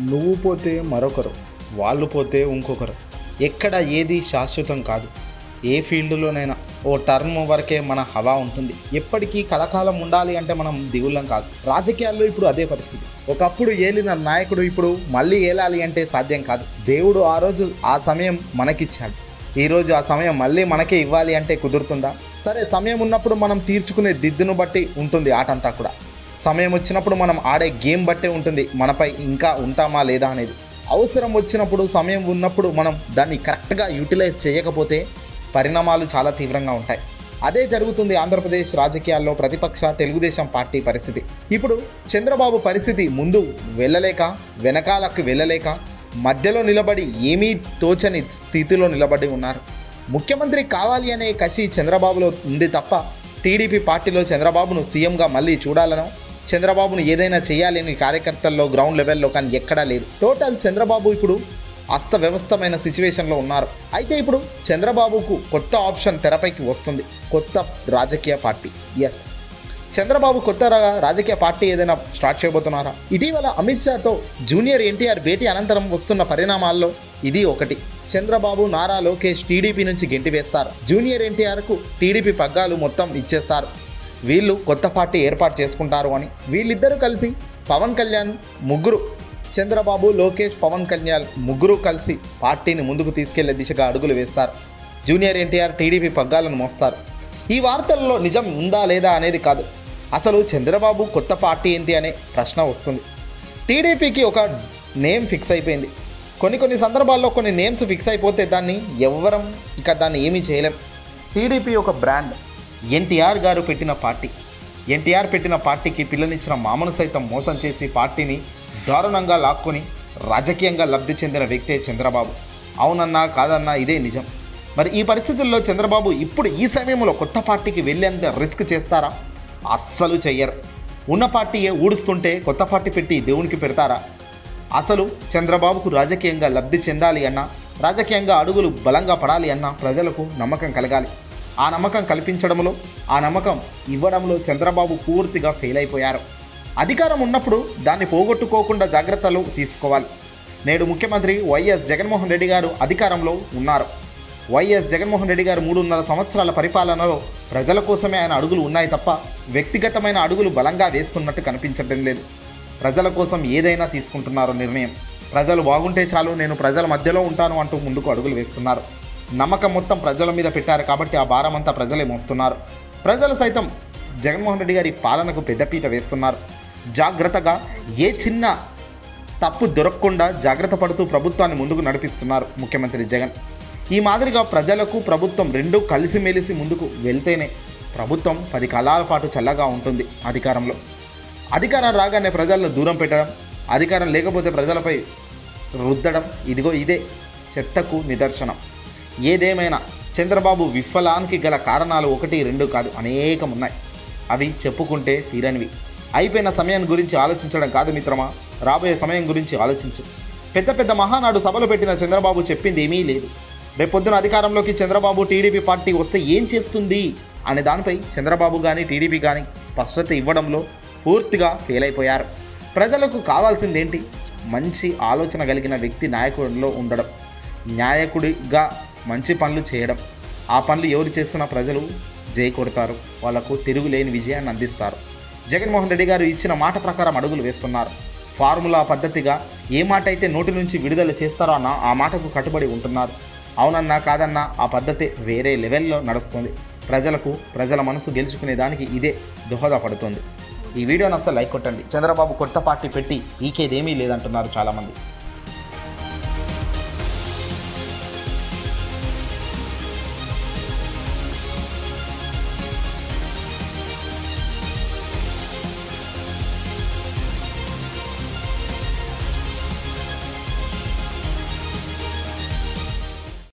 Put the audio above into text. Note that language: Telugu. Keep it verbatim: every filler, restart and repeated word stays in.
నువ్వు పోతే మరొకరు, వాళ్ళు పోతే ఇంకొకరు. ఎక్కడ ఏది శాశ్వతం కాదు. ఏ ఫీల్డ్లోనైనా ఓ టర్మ్ వరకే మన హవా ఉంటుంది. ఎప్పటికీ కలకాలం ఉండాలి అంటే మనం దిగుళ్ళం కాదు. రాజకీయాల్లో ఇప్పుడు అదే పరిస్థితి. ఒకప్పుడు ఏలిన నాయకుడు ఇప్పుడు మళ్ళీ ఏలాలి అంటే సాధ్యం కాదు. దేవుడు ఆ రోజు ఆ సమయం మనకిచ్చాడు. ఈరోజు ఆ సమయం మళ్ళీ మనకే ఇవ్వాలి అంటే కుదురుతుందా? సరే, సమయం ఉన్నప్పుడు మనం తీర్చుకునే దిద్దును బట్టి ఉంటుంది ఆట అంతా కూడా. సమయం వచ్చినప్పుడు మనం ఆడే గేమ్ బట్టే ఉంటుంది మనపై ఇంకా ఉంటామా లేదా అనేది. అవసరం వచ్చినప్పుడు, సమయం ఉన్నప్పుడు మనం దాన్ని కరెక్ట్గా యూటిలైజ్ చేయకపోతే పరిణామాలు చాలా తీవ్రంగా ఉంటాయి. అదే జరుగుతుంది ఆంధ్రప్రదేశ్ రాజకీయాల్లో ప్రతిపక్ష తెలుగుదేశం పార్టీ పరిస్థితి. ఇప్పుడు చంద్రబాబు పరిస్థితి ముందు వెళ్ళలేక, వెనకాలకు వెళ్ళలేక, మధ్యలో నిలబడి ఏమీ తోచని స్థితిలో నిలబడి ఉన్నారు. ముఖ్యమంత్రి కావాలి అనే కసి చంద్రబాబులో ఉంది తప్ప టీడీపీ పార్టీలో చంద్రబాబును సీఎంగా మళ్ళీ చూడాలనో, చంద్రబాబును ఏదైనా చేయాలి అని కార్యకర్తల్లో గ్రౌండ్ లెవెల్లో కానీ ఎక్కడా లేదు. టోటల్ చంద్రబాబు ఇప్పుడు అస్తవ్యవస్థమైన సిచ్యువేషన్లో ఉన్నారు. అయితే ఇప్పుడు చంద్రబాబుకు కొత్త ఆప్షన్ తెరపైకి వస్తుంది. కొత్త రాజకీయ పార్టీ. ఎస్, చంద్రబాబు కొత్త రాజకీయ పార్టీ ఏదైనా స్టార్ట్ చేయబోతున్నారా? ఇటీవల అమిత్ షాతో జూనియర్ ఎన్టీఆర్ భేటీ అనంతరం వస్తున్న పరిణామాల్లో ఇది ఒకటి. చంద్రబాబు, నారా లోకేష్ టీడీపీ నుంచి గెంటి వేస్తారు. జూనియర్ ఎన్టీఆర్కు టీడీపీ పగ్గాలు మొత్తం ఇచ్చేస్తారు. వీళ్ళు కొత్త పార్టీ ఏర్పాటు చేసుకుంటారు అని వీళ్ళిద్దరూ కలిసి పవన్ కళ్యాణ్ ముగ్గురు, చంద్రబాబు, లోకేష్, పవన్ కళ్యాణ్ ముగ్గురు కలిసి పార్టీని ముందుకు తీసుకెళ్లే దిశగా అడుగులు వేస్తారు. జూనియర్ ఎన్టీఆర్ టీడీపీ పగ్గాలను మోస్తారు. ఈ వార్తల్లో నిజం ఉందా లేదా అనేది కాదు, అసలు చంద్రబాబు కొత్త పార్టీ ఏంటి అనే ప్రశ్న వస్తుంది. టీడీపీకి ఒక నేమ్ ఫిక్స్ అయిపోయింది. కొన్ని కొన్ని సందర్భాల్లో కొన్ని నేమ్స్ ఫిక్స్ అయిపోతే దాన్ని ఎవ్వరం ఇక దాన్ని ఏమీ చేయలేం. టీడీపీ ఒక బ్రాండ్. ఎన్టీఆర్ గారు పెట్టిన పార్టీ. ఎన్టీఆర్ పెట్టిన పార్టీకి పిల్లనిచ్చిన మామను సైతం మోసం చేసి పార్టీని దారుణంగా లాక్కొని రాజకీయంగా లబ్ధి చెందిన వ్యక్తే చంద్రబాబు. అవునన్నా కాదన్నా ఇదే నిజం. మరి ఈ పరిస్థితుల్లో చంద్రబాబు ఇప్పుడు ఈ సమయంలో కొత్త పార్టీకి వెళ్ళేంత రిస్క్ చేస్తారా? అస్సలు చెయ్యరు. ఉన్న పార్టీయే ఊడుస్తుంటే కొత్త పార్టీ పెట్టి దేవునికి పెడతారా? అసలు చంద్రబాబుకు రాజకీయంగా లబ్ధి చెందాలి అన్నా, రాజకీయంగా అడుగులు బలంగా పడాలి అన్నా ప్రజలకు నమ్మకం కలగాలి. ఆ నమ్మకం కల్పించడంలో, ఆ నమ్మకం ఇవ్వడంలో చంద్రబాబు పూర్తిగా ఫెయిల్ అయిపోయారు. అధికారం ఉన్నప్పుడు దాన్ని పోగొట్టుకోకుండా జాగ్రత్తలు తీసుకోవాలి. నేడు ముఖ్యమంత్రి వైఎస్ జగన్మోహన్ రెడ్డి గారు అధికారంలో ఉన్నారు. వైఎస్ జగన్మోహన్ రెడ్డి గారు మూడున్నర సంవత్సరాల పరిపాలనలో ప్రజల కోసమే ఆయన అడుగులు ఉన్నాయి తప్ప వ్యక్తిగతమైన అడుగులు బలంగా వేస్తున్నట్టు కనిపించడం లేదు. ప్రజల కోసం ఏదైనా తీసుకుంటున్నారు నిర్ణయం. ప్రజలు బాగుంటే చాలు, నేను ప్రజల మధ్యలో ఉంటాను అంటూ ముందుకు అడుగులు వేస్తున్నారు. నమ్మకం మొత్తం ప్రజల మీద పెట్టారు కాబట్టి ఆ భారం అంతా ప్రజలే మోస్తున్నారు. ప్రజలు సైతం జగన్మోహన్ రెడ్డి గారి పాలనకు పెద్దపీట వేస్తున్నారు. జాగ్రత్తగా ఏ చిన్న తప్పు దొరకకుండా జాగ్రత్త పడుతూ ప్రభుత్వాన్ని ముందుకు నడిపిస్తున్నారు ముఖ్యమంత్రి జగన్. ఈ మాదిరిగా ప్రజలకు ప్రభుత్వం రెండూ కలిసిమెలిసి ముందుకు వెళ్తేనే ప్రభుత్వం పది కాలాల పాటు చల్లగా ఉంటుంది అధికారంలో. అధికారం రాగానే ప్రజలను దూరం పెట్టడం, అధికారం లేకపోతే ప్రజలపై రుద్దడం, ఇదిగో ఇదే చెత్తకు నిదర్శనం. ఏదేమైనా చంద్రబాబు విఫలానికి గల కారణాలు ఒకటి రెండు కాదు, అనేకం ఉన్నాయి. అవి చెప్పుకుంటే తీరనివి. అయిపోయిన సమయం గురించి ఆలోచించడం కాదు మిత్రమా, రాబోయే సమయం గురించి ఆలోచించు. పెద్ద పెద్ద మహానాడు సభలు పెట్టిన చంద్రబాబు చెప్పింది ఏమీ లేదు. రేపొద్దున అధికారంలోకి చంద్రబాబు టీడీపీ పార్టీ వస్తే ఏం చేస్తుంది అనే దానిపై చంద్రబాబు కానీ టీడీపీ కానీ స్పష్టత ఇవ్వడంలో పూర్తిగా ఫెయిల్ అయిపోయారు. ప్రజలకు కావాల్సిందేంటి? మంచి ఆలోచన కలిగిన వ్యక్తి నాయకుడిలో ఉండడం, నాయకుడిగా మంచి పనులు చేయడం. ఆ పనులు ఎవరు చేస్తున్నా ప్రజలు జై కొడతారు, వాళ్లకు తిరుగులేని విజయాన్ని అందిస్తారు. జగన్మోహన్ రెడ్డి గారు ఇచ్చిన మాట ప్రకారం అడుగులు వేస్తున్నారు. ఫార్ములా పద్ధతిగా ఏ మాట అయితే నోటి నుంచి విడుదల చేస్తారో అన్న ఆ మాటకు కట్టుబడి ఉంటున్నారు. అవునన్నా కాదన్నా ఆ పద్ధతి వేరే లెవెల్లో నడుస్తుంది. ప్రజలకు ప్రజల మనసు గెలుచుకునే దానికి ఇదే దోహదపడుతుంది. ఈ వీడియోని అసలు లైక్ కొట్టండి. చంద్రబాబు కొత్త పార్టీ పెట్టి ఈకేదేమీ లేదంటున్నారు చాలామంది.